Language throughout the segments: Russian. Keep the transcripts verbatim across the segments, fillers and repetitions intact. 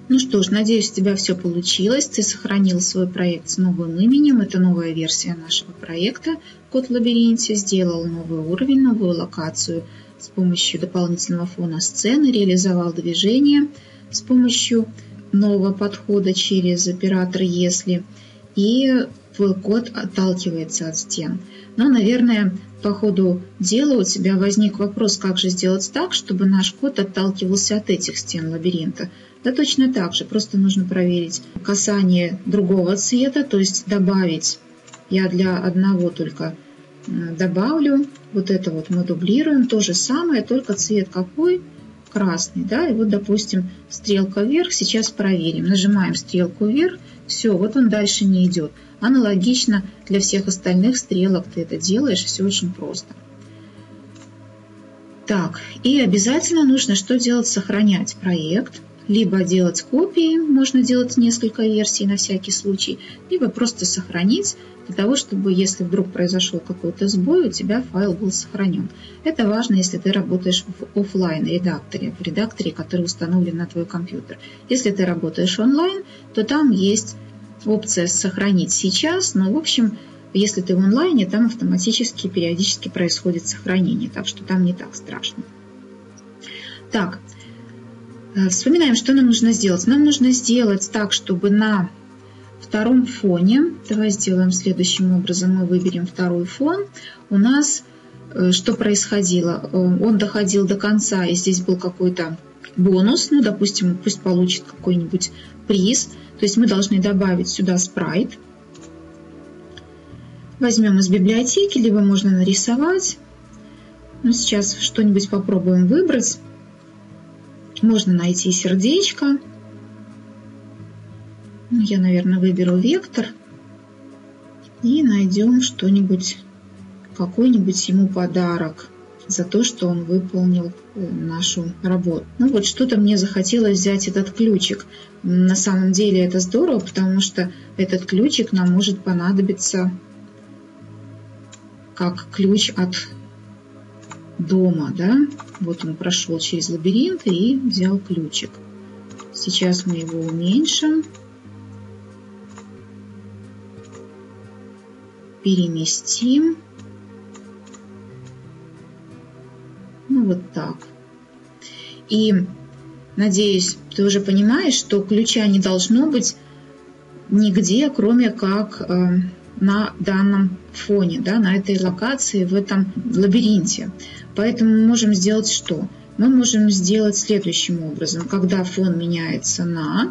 Ну что ж, надеюсь, у тебя все получилось. Ты сохранил свой проект с новым именем. Это новая версия нашего проекта «Кот в лабиринте». Сделал новый уровень, новую локацию с помощью дополнительного фона сцены. Реализовал движение с помощью нового подхода через оператор «Если». И твой кот отталкивается от стен. Но, наверное, по ходу дела у тебя возник вопрос, как же сделать так, чтобы наш кот отталкивался от этих стен лабиринта. Да точно так же, просто нужно проверить касание другого цвета, то есть добавить, я для одного только добавлю, вот это вот мы дублируем, то же самое, только цвет какой? Красный, да, и вот, допустим, стрелка вверх, сейчас проверим, нажимаем стрелку вверх, все, вот он дальше не идет. Аналогично для всех остальных стрелок ты это делаешь, все очень просто. Так, и обязательно нужно что делать? Сохранять проект, либо делать копии, можно делать несколько версий на всякий случай, либо просто сохранить, для того, чтобы, если вдруг произошел какой-то сбой, у тебя файл был сохранен. Это важно, если ты работаешь в офлайн-редакторе, в редакторе, который установлен на твой компьютер. Если ты работаешь онлайн, то там есть опция «Сохранить сейчас», но, в общем, если ты в онлайне, там автоматически периодически происходит сохранение, так что там не так страшно. Так, вспоминаем, что нам нужно сделать. Нам нужно сделать так, чтобы на втором фоне, давай сделаем следующим образом, мы выберем второй фон, у нас что происходило? Он доходил до конца, и здесь был какой-то бонус, ну, допустим, пусть получит какой-нибудь приз, то есть мы должны добавить сюда спрайт. Возьмем из библиотеки, либо можно нарисовать. Ну, сейчас что-нибудь попробуем выбрать. Можно найти сердечко. Я, наверное, выберу вектор. И найдем что-нибудь, какой-нибудь ему подарок за то, что он выполнил нашу работу. Ну вот что-то мне захотелось взять этот ключик. На самом деле это здорово, потому что этот ключик нам может понадобиться как ключ от дома, да? Вот он прошел через лабиринт и взял ключик. Сейчас мы его уменьшим. Переместим. Ну вот так. И надеюсь, ты уже понимаешь, что ключа не должно быть нигде, кроме как э, на данном фоне, да, на этой локации, в этом лабиринте. Поэтому мы можем сделать что? Мы можем сделать следующим образом. Когда фон меняется на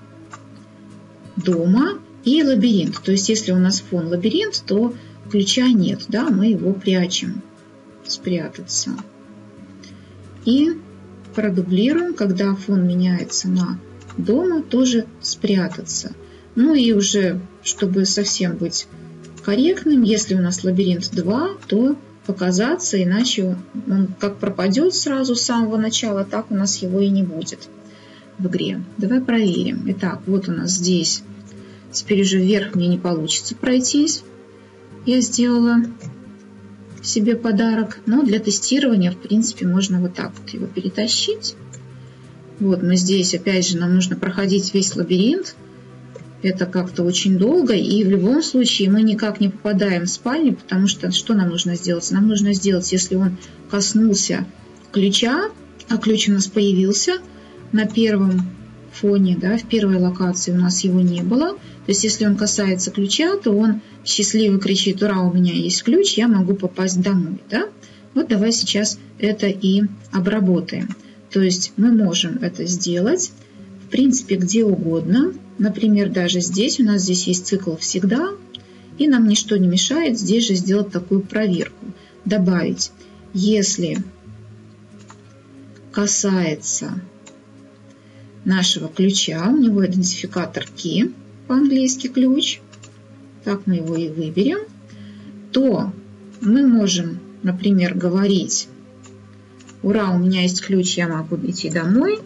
дома и лабиринт. То есть, если у нас фон лабиринт, то ключа нет, да, мы его прячем. Спрятаться. И продублируем, когда фон меняется на дома, тоже спрятаться. Ну и уже, чтобы совсем быть корректным, если у нас лабиринт два, то показаться, иначе он как пропадет сразу с самого начала, так у нас его и не будет в игре. Давай проверим. Итак, вот у нас здесь. Теперь уже вверх мне не получится пройтись. Я сделала себе подарок, но для тестирования, в принципе, можно вот так вот его перетащить. Вот мы здесь, опять же, нам нужно проходить весь лабиринт. Это как-то очень долго, и в любом случае мы никак не попадаем в спальню, потому что что нам нужно сделать? Нам нужно сделать, если он коснулся ключа, а ключ у нас появился на первом фоне, да, в первой локации у нас его не было. То есть, если он касается ключа, то он счастливо кричит: «Ура, у меня есть ключ, я могу попасть домой». Да? Вот давай сейчас это и обработаем. То есть, мы можем это сделать, в принципе, где угодно. Например, даже здесь, у нас здесь есть цикл «Всегда», и нам ничто не мешает здесь же сделать такую проверку. Добавить, если касается нашего ключа, у него идентификатор key, по-английски ключ, так мы его и выберем, то мы можем, например, говорить: «Ура, у меня есть ключ, я могу идти домой».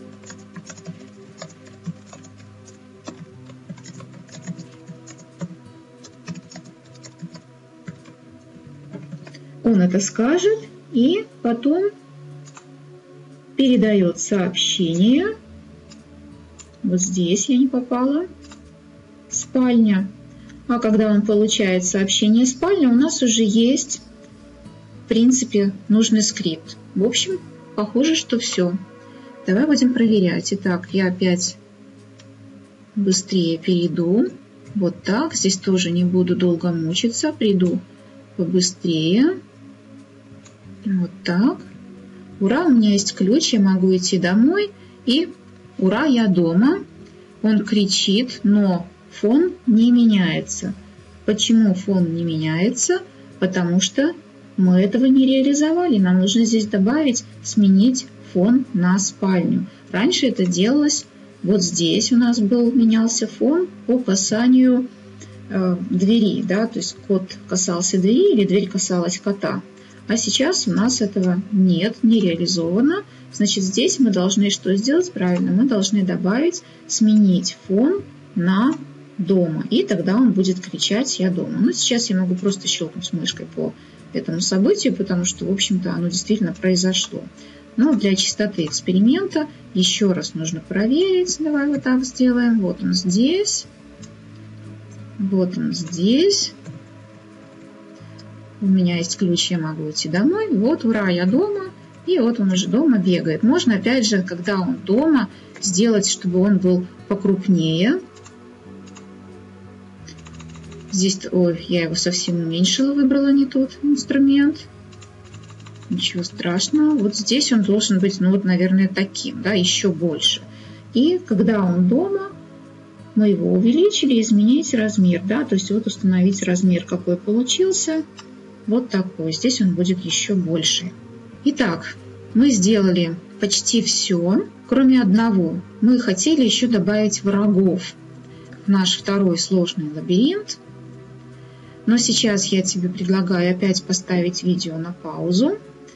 Он это скажет и потом передает сообщение Вот здесь я не попала. Спальня. А когда он получает сообщение «спальня», у нас уже есть, в принципе, нужный скрипт. В общем, похоже, что все. Давай будем проверять. Итак, я опять быстрее перейду. Вот так. Здесь тоже не буду долго мучиться. Приду побыстрее. Вот так. Ура, у меня есть ключ. Я могу идти домой. И ура, я дома. Он кричит, но фон не меняется. Почему фон не меняется? Потому что мы этого не реализовали. Нам нужно здесь добавить, сменить фон на спальню. Раньше это делалось вот здесь. У нас был, менялся фон по касанию э, двери. Да? То есть кот касался двери или дверь касалась кота. А сейчас у нас этого нет, не реализовано. Значит, здесь мы должны что сделать? Правильно, мы должны добавить, сменить фон на дома. И тогда он будет кричать «я дома». Но сейчас я могу просто щелкнуть мышкой по этому событию, потому что, в общем-то, оно действительно произошло. Но для чистоты эксперимента еще раз нужно проверить. Давай вот так сделаем. Вот он здесь. Вот он здесь. У меня есть ключ, я могу идти домой. Вот, ура, я дома. И вот он уже дома бегает. Можно, опять же, когда он дома, сделать, чтобы он был покрупнее. Здесь, ой, я его совсем уменьшила, выбрала не тот инструмент. Ничего страшного. Вот здесь он должен быть, ну вот, наверное, таким, да, еще больше. И когда он дома, мы его увеличили, изменить размер, да, то есть вот установить размер, какой получился. Вот такой. Здесь он будет еще больше. Итак, мы сделали почти все, кроме одного. Мы хотели еще добавить врагов в наш второй сложный лабиринт. Но сейчас я тебе предлагаю опять поставить видео на паузу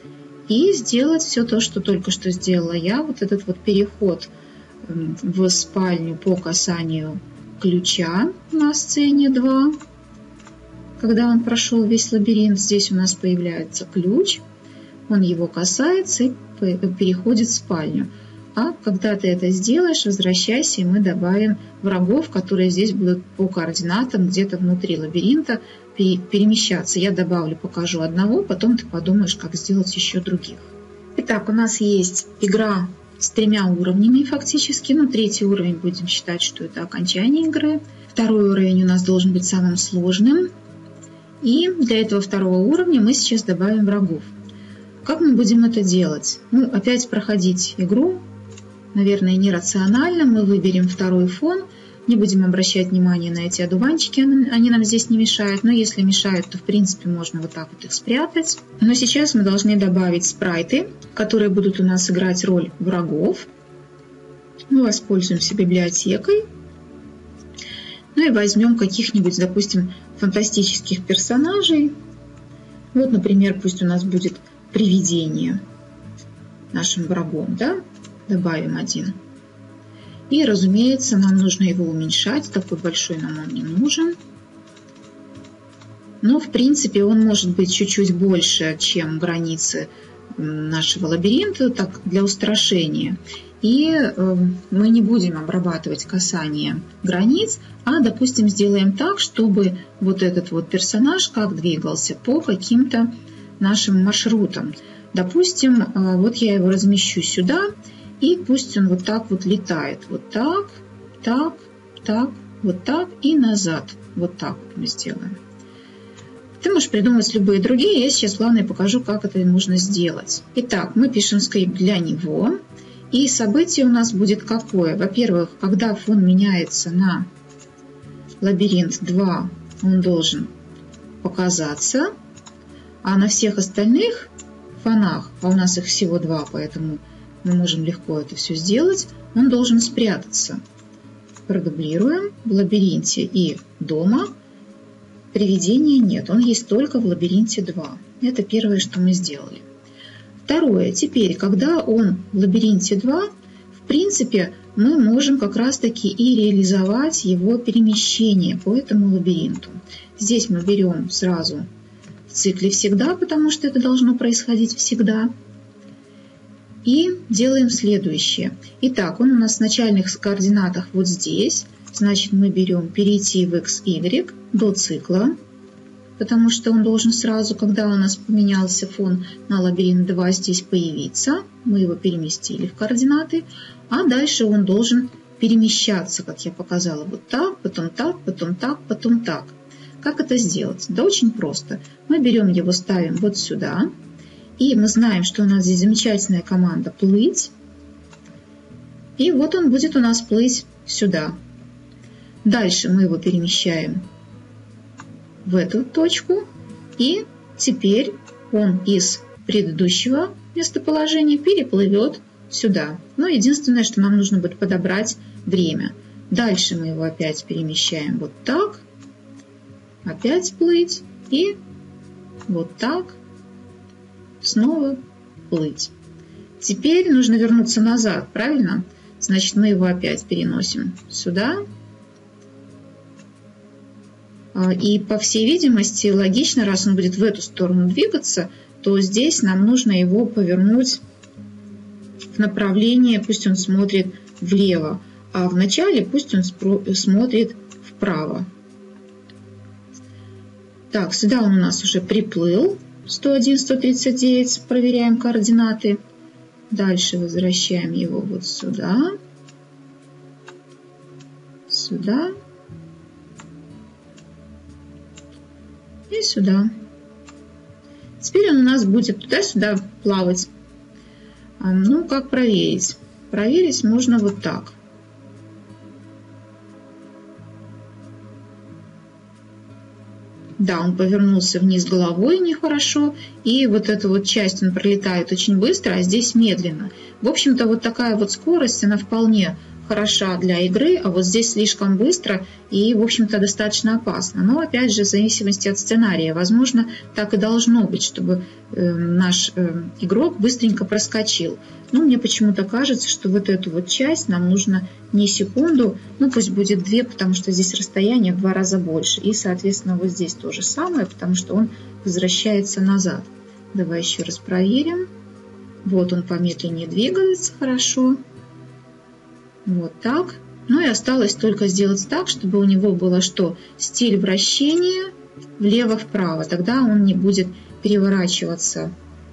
и сделать все то, что только что сделала я. Вот этот вот переход в спальню по касанию ключа на сцене два. Когда он прошел весь лабиринт, здесь у нас появляется ключ. Он его касается и переходит в спальню. А когда ты это сделаешь, возвращайся, и мы добавим врагов, которые здесь будут по координатам где-то внутри лабиринта перемещаться. Я добавлю, покажу одного, потом ты подумаешь, как сделать еще других. Итак, у нас есть игра с тремя уровнями фактически. Ну, третий уровень будем считать, что это окончание игры. Второй уровень у нас должен быть самым сложным. И для этого второго уровня мы сейчас добавим врагов. Как мы будем это делать? Ну, опять проходить игру, наверное, нерационально. Мы выберем второй фон. Не будем обращать внимание на эти одуванчики, они нам здесь не мешают. Но если мешают, то в принципе можно вот так вот их спрятать. Но сейчас мы должны добавить спрайты, которые будут у нас играть роль врагов. Мы воспользуемся библиотекой. Ну и возьмем каких-нибудь, допустим, фантастических персонажей. Вот, например, пусть у нас будет привидение нашим врагом, да? Добавим один. И, разумеется, нам нужно его уменьшать. Такой большой нам он не нужен. Но, в принципе, он может быть чуть-чуть больше, чем границы нашего лабиринта, так, для устрашения. И э, мы не будем обрабатывать касание границ, а, допустим, сделаем так, чтобы вот этот вот персонаж как двигался по каким-то нашим маршрутам. Допустим, э, вот я его размещу сюда, и пусть он вот так вот летает. Вот так, так, так, вот так и назад. Вот так вот мы сделаем. Ты можешь придумать любые другие. Я сейчас, главное, покажу, как это нужно сделать. Итак, мы пишем скрипт для него. И событие у нас будет какое? Во-первых, когда фон меняется на лабиринт два, он должен показаться. А на всех остальных фонах, а у нас их всего два, поэтому мы можем легко это все сделать, он должен спрятаться. Продублируем в лабиринте и дома. Привидения нет, он есть только в лабиринте два. Это первое, что мы сделали. Второе. Теперь, когда он в лабиринте два, в принципе, мы можем как раз-таки и реализовать его перемещение по этому лабиринту. Здесь мы берем сразу в цикле всегда, потому что это должно происходить всегда. И делаем следующее. Итак, он у нас в начальных координатах вот здесь. Значит, мы берем перейти в икс игрек до цикла, потому что он должен сразу, когда у нас поменялся фон на лабиринт два, здесь появиться. Мы его переместили в координаты. А дальше он должен перемещаться, как я показала, вот так, потом так, потом так, потом так. Как это сделать? Да очень просто. Мы берем его, ставим вот сюда. И мы знаем, что у нас здесь замечательная команда «плыть». И вот он будет у нас плыть сюда. Дальше мы его перемещаем в эту точку. И теперь он из предыдущего местоположения переплывет сюда. Но единственное, что нам нужно будет подобрать время. Дальше мы его опять перемещаем вот так. Опять плыть. И вот так. Снова плыть. Теперь нужно вернуться назад, правильно? Значит, мы его опять переносим сюда. И, по всей видимости, логично, раз он будет в эту сторону двигаться, то здесь нам нужно его повернуть в направлении, пусть он смотрит влево, а в начале пусть он смотрит вправо. Так, сюда он у нас уже приплыл. сто один, сто тридцать девять, проверяем координаты. Дальше возвращаем его вот сюда, сюда и сюда. Теперь он у нас будет туда-сюда плавать. Ну, как проверить? Проверить можно вот так. Да, он повернулся вниз головой нехорошо, и вот эту вот часть он пролетает очень быстро, а здесь медленно. В общем-то, вот такая вот скорость, она вполне хороша для игры, а вот здесь слишком быстро и, в общем-то, достаточно опасно. Но, опять же, в зависимости от сценария, возможно, так и должно быть, чтобы э, наш э, игрок быстренько проскочил. Но мне почему-то кажется, что вот эту вот часть нам нужно не секунду, ну пусть будет две, потому что здесь расстояние в два раза больше. И, соответственно, вот здесь то же самое, потому что он возвращается назад. Давай еще раз проверим. Вот он помедленнее двигается, хорошо. Вот так. Ну и осталось только сделать так, чтобы у него было что? Стиль вращения влево-вправо. Тогда он не будет переворачиваться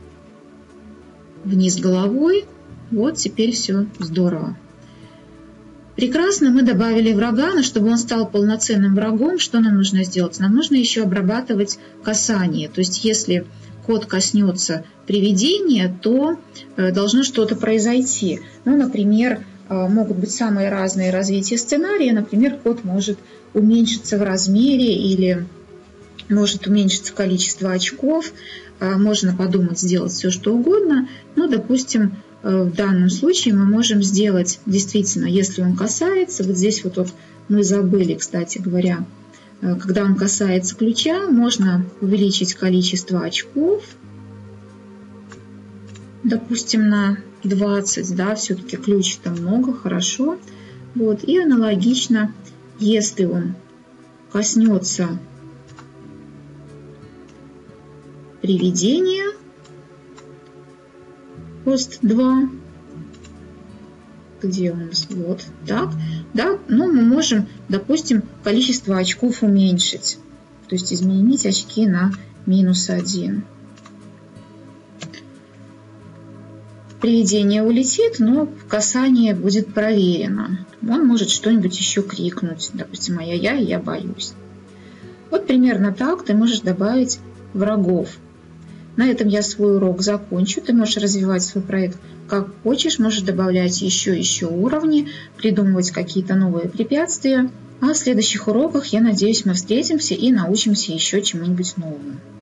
вниз головой. Вот теперь все здорово. Прекрасно, мы добавили врага, но чтобы он стал полноценным врагом, что нам нужно сделать? Нам нужно еще обрабатывать касание. То есть если кот коснется привидения, то должно что-то произойти. Ну, например, могут быть самые разные развития сценария. Например, кот может уменьшиться в размере или может уменьшиться количество очков. Можно подумать, сделать все, что угодно. Но, допустим, в данном случае мы можем сделать, действительно, если он касается, вот здесь вот, вот мы забыли, кстати говоря, когда он касается ключа, можно увеличить количество очков, допустим, на двадцать, да, все-таки ключ-то много, хорошо. Вот, и аналогично, если он коснется привидения, пост два, где у нас, вот так, да, но мы можем, допустим, количество очков уменьшить, то есть изменить очки на минус один. Привидение улетит, но касание будет проверено. Он может что-нибудь еще крикнуть, допустим, ай-яй-яй, я боюсь. Вот примерно так ты можешь добавить врагов. На этом я свой урок закончу. Ты можешь развивать свой проект как хочешь, можешь добавлять еще еще уровни, придумывать какие-то новые препятствия. А в следующих уроках, я надеюсь, мы встретимся и научимся еще чему-нибудь новому.